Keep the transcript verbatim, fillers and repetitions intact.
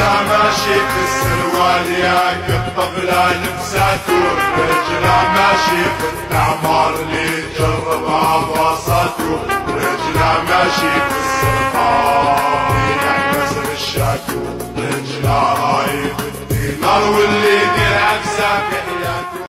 رجله ماشي في السروال يقطب له لبساته، رجله ماشي في التعمار اللي جربها بوساته، رجله ماشي في السرطان يحبس الشاكو، رجله رايب الدينار واللي يدير عكسه في حياته.